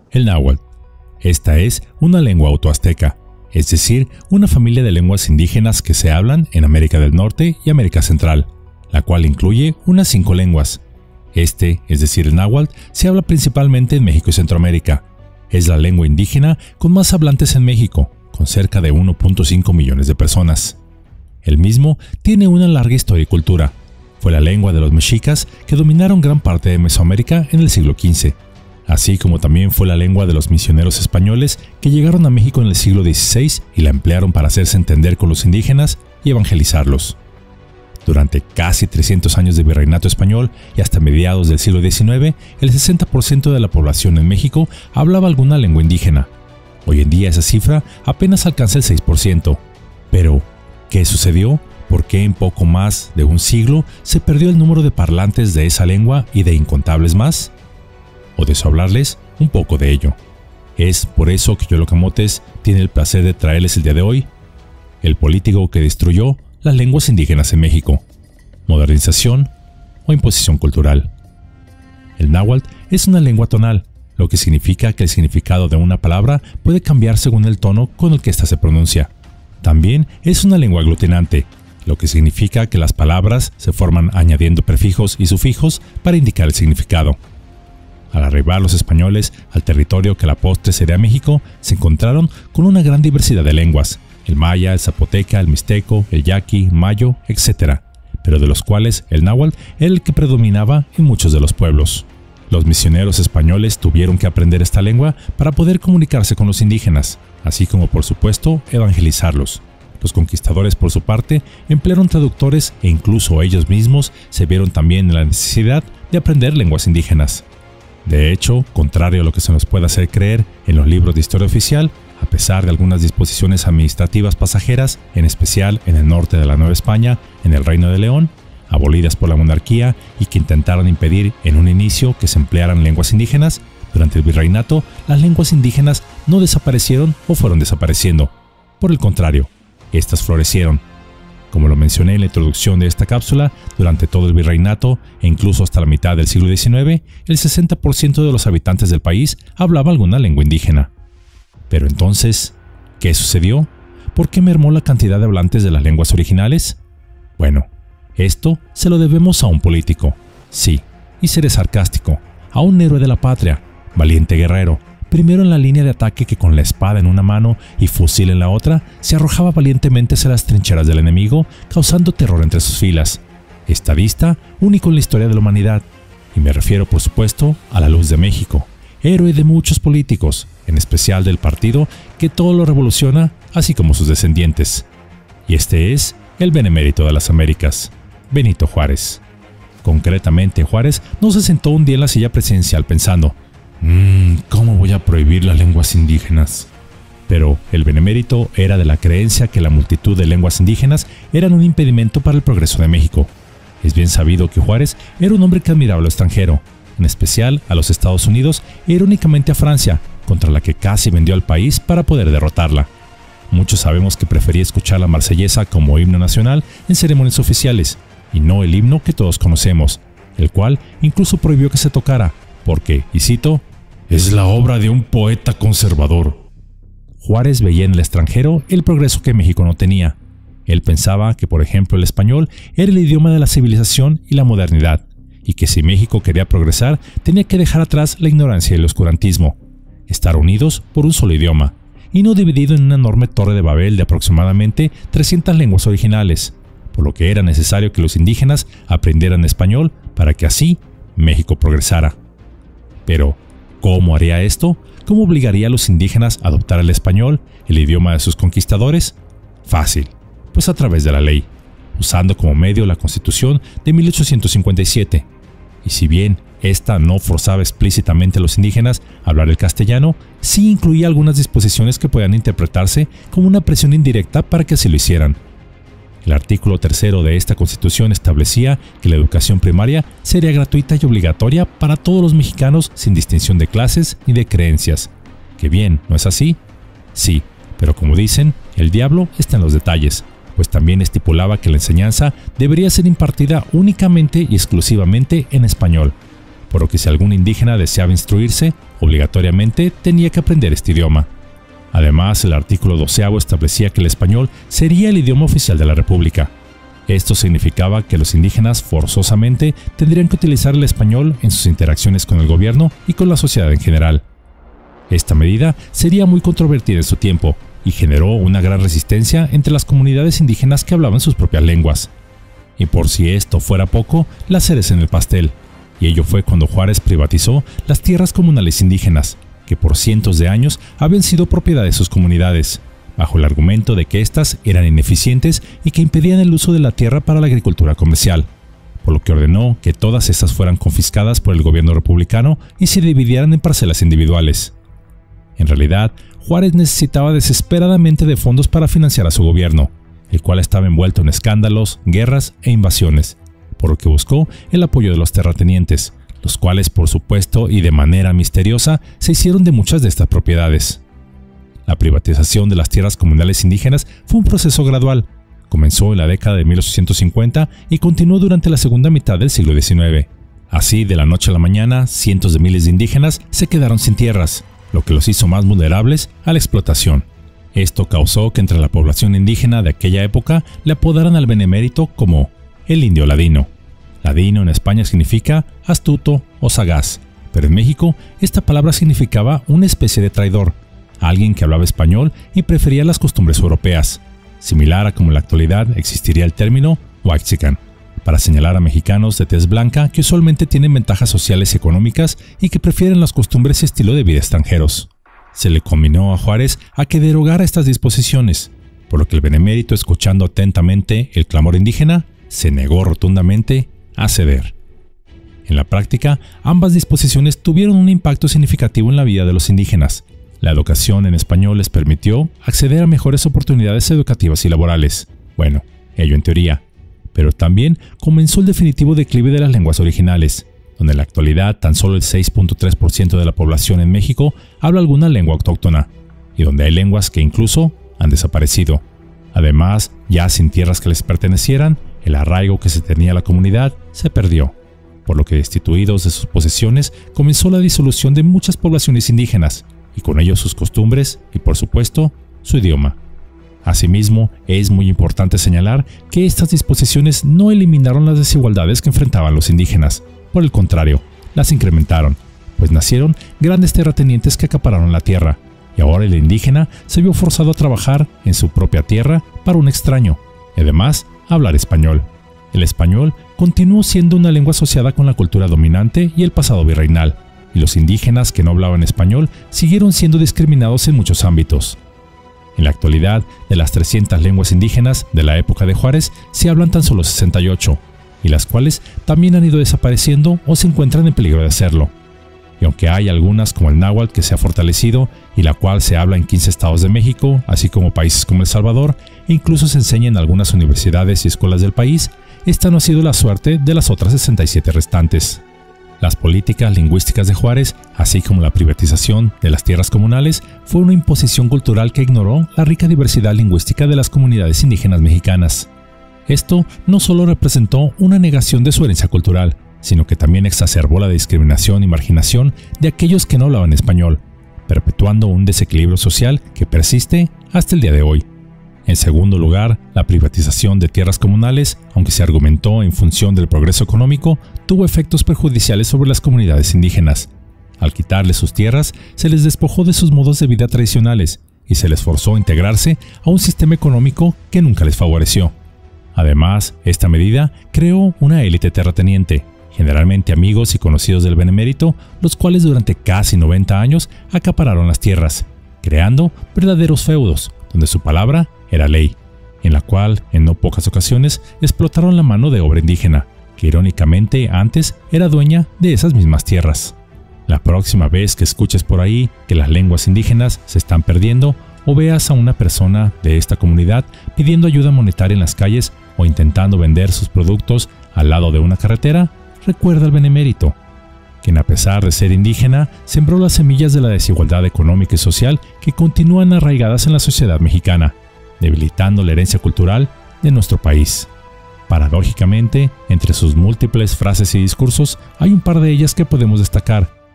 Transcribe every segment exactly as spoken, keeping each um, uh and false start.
El náhuatl. Esta es una lengua autoazteca, es decir, una familia de lenguas indígenas que se hablan en América del Norte y América Central, la cual incluye unas cinco lenguas. Este, es decir, el náhuatl, se habla principalmente en México y Centroamérica. Es la lengua indígena con más hablantes en México, con cerca de uno punto cinco millones de personas. El mismo tiene una larga historia y cultura. Fue la lengua de los mexicas que dominaron gran parte de Mesoamérica en el siglo quince, así como también fue la lengua de los misioneros españoles que llegaron a México en el siglo dieciséis y la emplearon para hacerse entender con los indígenas y evangelizarlos. Durante casi trescientos años de virreinato español y hasta mediados del siglo diecinueve, el sesenta por ciento de la población en México hablaba alguna lengua indígena. Hoy en día esa cifra apenas alcanza el seis por ciento. Pero, ¿qué sucedió? ¿Por qué en poco más de un siglo se perdió el número de parlantes de esa lengua y de incontables más? O deseo hablarles un poco de ello. Es por eso que Yolocamotes tiene el placer de traerles el día de hoy el político que destruyó las lenguas indígenas en México, modernización o imposición cultural. El náhuatl es una lengua tonal, lo que significa que el significado de una palabra puede cambiar según el tono con el que ésta se pronuncia. También es una lengua aglutinante, lo que significa que las palabras se forman añadiendo prefijos y sufijos para indicar el significado. Al arribar los españoles al territorio que a la postre sería México, se encontraron con una gran diversidad de lenguas, el maya, el zapoteca, el mixteco, el yaqui, mayo, etcétera, pero de los cuales el náhuatl era el que predominaba en muchos de los pueblos. Los misioneros españoles tuvieron que aprender esta lengua para poder comunicarse con los indígenas, así como por supuesto evangelizarlos. Los conquistadores por su parte emplearon traductores e incluso ellos mismos se vieron también en la necesidad de aprender lenguas indígenas. De hecho, contrario a lo que se nos puede hacer creer en los libros de historia oficial, a pesar de algunas disposiciones administrativas pasajeras, en especial en el norte de la Nueva España, en el Reino de León, abolidas por la monarquía y que intentaron impedir en un inicio que se emplearan lenguas indígenas, durante el virreinato las lenguas indígenas no desaparecieron o fueron desapareciendo. Por el contrario, estas florecieron. Como lo mencioné en la introducción de esta cápsula, durante todo el virreinato e incluso hasta la mitad del siglo diecinueve, el sesenta por ciento de los habitantes del país hablaba alguna lengua indígena. Pero entonces, ¿qué sucedió? ¿Por qué mermó la cantidad de hablantes de las lenguas originales? Bueno, esto se lo debemos a un político, sí, y seré sarcástico, a un héroe de la patria, valiente guerrero, primero en la línea de ataque que con la espada en una mano y fusil en la otra, se arrojaba valientemente hacia las trincheras del enemigo, causando terror entre sus filas. Estadista único en la historia de la humanidad, y me refiero por supuesto a la Luz de México, héroe de muchos políticos, en especial del partido que todo lo revoluciona, así como sus descendientes. Y este es el benemérito de las Américas, Benito Juárez. Concretamente, Juárez no se sentó un día en la silla presidencial pensando, mmm, ¿cómo voy a prohibir las lenguas indígenas? Pero el benemérito era de la creencia que la multitud de lenguas indígenas eran un impedimento para el progreso de México. Es bien sabido que Juárez era un hombre que admiraba a lo extranjero, en especial a los Estados Unidos e irónicamente a Francia, contra la que casi vendió al país para poder derrotarla. Muchos sabemos que prefería escuchar la marsellesa como himno nacional en ceremonias oficiales, y no el himno que todos conocemos, el cual incluso prohibió que se tocara, porque, y cito, «es la obra de un poeta conservador». Juárez veía en el extranjero el progreso que México no tenía. Él pensaba que, por ejemplo, el español era el idioma de la civilización y la modernidad, y que si México quería progresar, tenía que dejar atrás la ignorancia y el oscurantismo, estar unidos por un solo idioma, y no dividido en una enorme torre de Babel de aproximadamente trescientas lenguas originales, por lo que era necesario que los indígenas aprendieran español para que así México progresara. Pero, ¿cómo haría esto? ¿Cómo obligaría a los indígenas a adoptar el español, el idioma de sus conquistadores? Fácil, pues a través de la ley, usando como medio la Constitución de mil ochocientos cincuenta y siete. Y si bien esta no forzaba explícitamente a los indígenas a hablar el castellano, sí incluía algunas disposiciones que podían interpretarse como una presión indirecta para que así lo hicieran. El artículo tercero de esta Constitución establecía que la educación primaria sería gratuita y obligatoria para todos los mexicanos sin distinción de clases ni de creencias. ¿Que bien, no es así? Sí, pero como dicen, el diablo está en los detalles, pues también estipulaba que la enseñanza debería ser impartida únicamente y exclusivamente en español, por lo que si algún indígena deseaba instruirse, obligatoriamente tenía que aprender este idioma. Además, el artículo doceavo establecía que el español sería el idioma oficial de la República. Esto significaba que los indígenas forzosamente tendrían que utilizar el español en sus interacciones con el gobierno y con la sociedad en general. Esta medida sería muy controvertida en su tiempo y generó una gran resistencia entre las comunidades indígenas que hablaban sus propias lenguas. Y por si esto fuera poco, la cereza en el pastel. Y ello fue cuando Juárez privatizó las tierras comunales indígenas, que por cientos de años habían sido propiedad de sus comunidades, bajo el argumento de que éstas eran ineficientes y que impedían el uso de la tierra para la agricultura comercial, por lo que ordenó que todas estas fueran confiscadas por el gobierno republicano y se dividieran en parcelas individuales. En realidad, Juárez necesitaba desesperadamente de fondos para financiar a su gobierno, el cual estaba envuelto en escándalos, guerras e invasiones, por lo que buscó el apoyo de los terratenientes, los cuales por supuesto y de manera misteriosa se hicieron de muchas de estas propiedades. La privatización de las tierras comunales indígenas fue un proceso gradual. Comenzó en la década de mil ochocientos cincuenta y continuó durante la segunda mitad del siglo diecinueve. Así, de la noche a la mañana, cientos de miles de indígenas se quedaron sin tierras, lo que los hizo más vulnerables a la explotación. Esto causó que entre la población indígena de aquella época le apodaran al benemérito como el indio ladino. Ladino en España significa astuto o sagaz, pero en México esta palabra significaba una especie de traidor, alguien que hablaba español y prefería las costumbres europeas, similar a como en la actualidad existiría el término huaxican, para señalar a mexicanos de tez blanca que usualmente tienen ventajas sociales y económicas y que prefieren las costumbres y estilo de vida extranjeros. Se le conminó a Juárez a que derogara estas disposiciones, por lo que el benemérito, escuchando atentamente el clamor indígena, se negó rotundamente a ceder. En la práctica, ambas disposiciones tuvieron un impacto significativo en la vida de los indígenas. La educación en español les permitió acceder a mejores oportunidades educativas y laborales. Bueno, ello en teoría. Pero también comenzó el definitivo declive de las lenguas originales, donde en la actualidad tan solo el seis punto tres por ciento de la población en México habla alguna lengua autóctona, y donde hay lenguas que incluso han desaparecido. Además, ya sin tierras que les pertenecieran, el arraigo que se tenía a la comunidad se perdió, por lo que destituidos de sus posesiones comenzó la disolución de muchas poblaciones indígenas, y con ello sus costumbres y, por supuesto, su idioma. Asimismo, es muy importante señalar que estas disposiciones no eliminaron las desigualdades que enfrentaban los indígenas. Por el contrario, las incrementaron, pues nacieron grandes terratenientes que acapararon la tierra, y ahora el indígena se vio forzado a trabajar en su propia tierra para un extraño, y además hablar español. El español continuó siendo una lengua asociada con la cultura dominante y el pasado virreinal, y los indígenas que no hablaban español siguieron siendo discriminados en muchos ámbitos. En la actualidad, de las trescientas lenguas indígenas de la época de Juárez, se hablan tan solo sesenta y ocho, y las cuales también han ido desapareciendo o se encuentran en peligro de hacerlo. Y aunque hay algunas como el náhuatl que se ha fortalecido y la cual se habla en quince estados de México, así como países como El Salvador, e incluso se enseña en algunas universidades y escuelas del país, esta no ha sido la suerte de las otras sesenta y siete restantes. Las políticas lingüísticas de Juárez, así como la privatización de las tierras comunales, fue una imposición cultural que ignoró la rica diversidad lingüística de las comunidades indígenas mexicanas. Esto no solo representó una negación de su herencia cultural, sino que también exacerbó la discriminación y marginación de aquellos que no hablaban español, perpetuando un desequilibrio social que persiste hasta el día de hoy. En segundo lugar, la privatización de tierras comunales, aunque se argumentó en función del progreso económico, tuvo efectos perjudiciales sobre las comunidades indígenas. Al quitarles sus tierras, se les despojó de sus modos de vida tradicionales y se les forzó a integrarse a un sistema económico que nunca les favoreció. Además, esta medida creó una élite terrateniente, generalmente amigos y conocidos del benemérito, los cuales durante casi noventa años acapararon las tierras, creando verdaderos feudos, donde su palabra era ley, en la cual, en no pocas ocasiones, explotaron la mano de obra indígena, que irónicamente antes era dueña de esas mismas tierras. La próxima vez que escuches por ahí que las lenguas indígenas se están perdiendo o veas a una persona de esta comunidad pidiendo ayuda monetaria en las calles o intentando vender sus productos al lado de una carretera, recuerda al benemérito, quien a pesar de ser indígena, sembró las semillas de la desigualdad económica y social que continúan arraigadas en la sociedad mexicana, debilitando la herencia cultural de nuestro país. Paradójicamente, entre sus múltiples frases y discursos, hay un par de ellas que podemos destacar,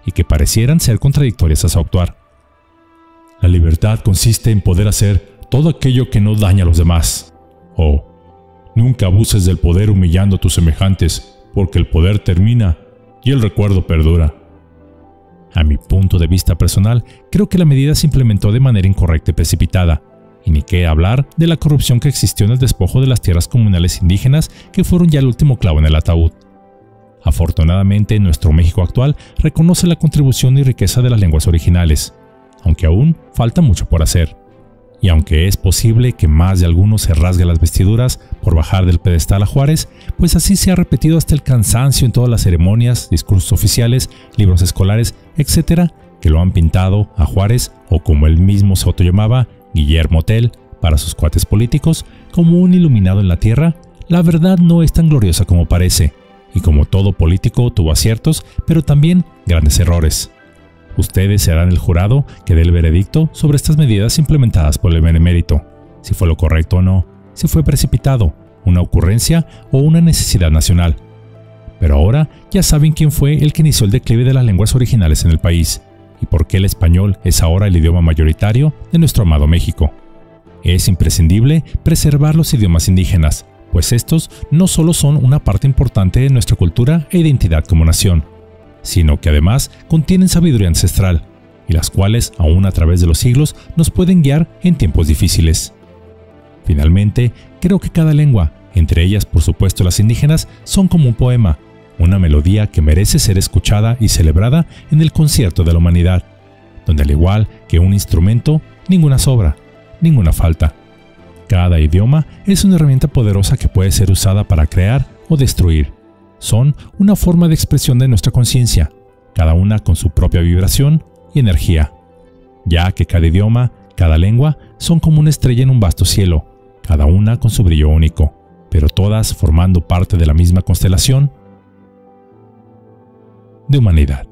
y que parecieran ser contradictorias a su actuar. La libertad consiste en poder hacer todo aquello que no daña a los demás. O, nunca abuses del poder humillando a tus semejantes, porque el poder termina y el recuerdo perdura. A mi punto de vista personal, creo que la medida se implementó de manera incorrecta y precipitada, y ni qué hablar de la corrupción que existió en el despojo de las tierras comunales indígenas que fueron ya el último clavo en el ataúd. Afortunadamente, nuestro México actual reconoce la contribución y riqueza de las lenguas originales, aunque aún falta mucho por hacer. Y aunque es posible que más de alguno se rasgue las vestiduras por bajar del pedestal a Juárez, pues así se ha repetido hasta el cansancio en todas las ceremonias, discursos oficiales, libros escolares, etcétera, que lo han pintado a Juárez, o como él mismo se autollamaba, Guillermo Tell, para sus cuates políticos, como un iluminado en la tierra. La verdad no es tan gloriosa como parece, y como todo político tuvo aciertos, pero también grandes errores. Ustedes serán el jurado que dé el veredicto sobre estas medidas implementadas por el benemérito, si fue lo correcto o no, si fue precipitado, una ocurrencia o una necesidad nacional. Pero ahora ya saben quién fue el que inició el declive de las lenguas originales en el país, y por qué el español es ahora el idioma mayoritario de nuestro amado México. Es imprescindible preservar los idiomas indígenas, pues estos no solo son una parte importante de nuestra cultura e identidad como nación, sino que además contienen sabiduría ancestral, y las cuales, aún a través de los siglos, nos pueden guiar en tiempos difíciles. Finalmente, creo que cada lengua, entre ellas por supuesto las indígenas, son como un poema, una melodía que merece ser escuchada y celebrada en el concierto de la humanidad, donde al igual que un instrumento, ninguna sobra, ninguna falta. Cada idioma es una herramienta poderosa que puede ser usada para crear o destruir. Son una forma de expresión de nuestra conciencia, cada una con su propia vibración y energía, ya que cada idioma, cada lengua, son como una estrella en un vasto cielo, cada una con su brillo único, pero todas formando parte de la misma constelación de humanidad.